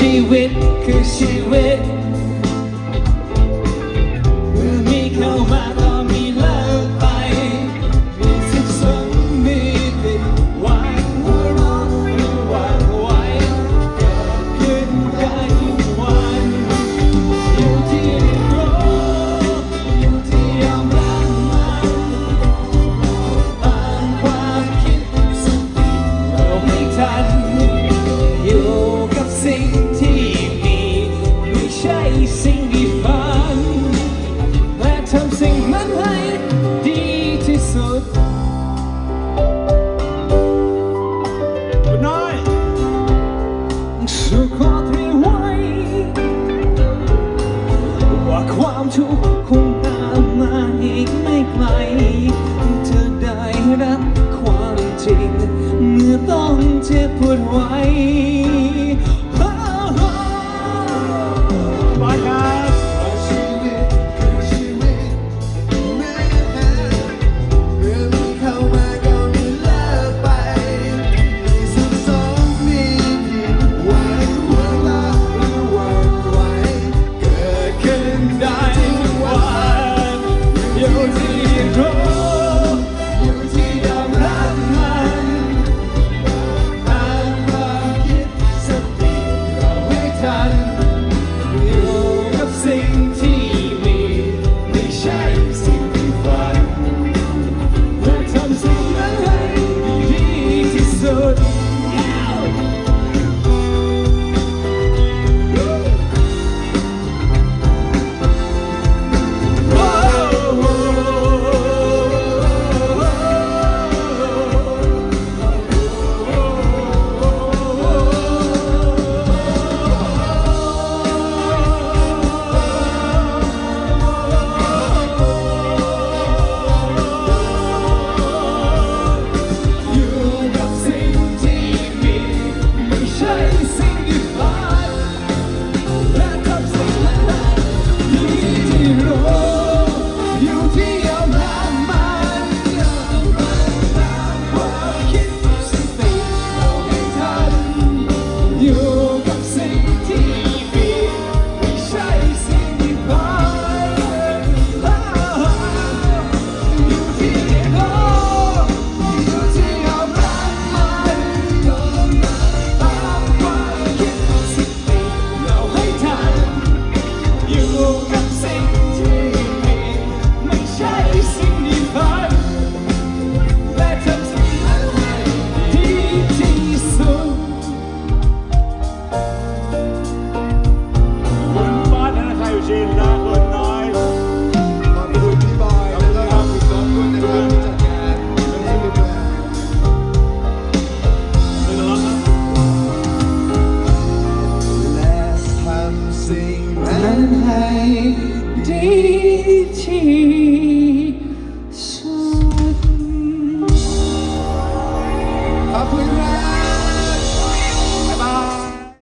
ชีวิตคือชีวิตเมื่อมีเข้ามาก็มีเลิกไปมีสุขสมมีผิดหวังหัวเราะหรือหวั่นไหวเกิดขึ้นได้ทุกวันอยู่ที่รู้อยู่ที่ยอมรับมันตามความคิดสติเราไม่ทันอยู่กับสิ่งที่มีไม่ใช่สิ่งที่ฝันและทำสิ่งนั้นให้ดีที่สุดคุณน้อยสุขขอเธอไว้ว่าความทุกข์คงตามมาอีกไม่ไกลเธอได้รับความจริงเมื่อต้องเจ็บปวดไว้ให้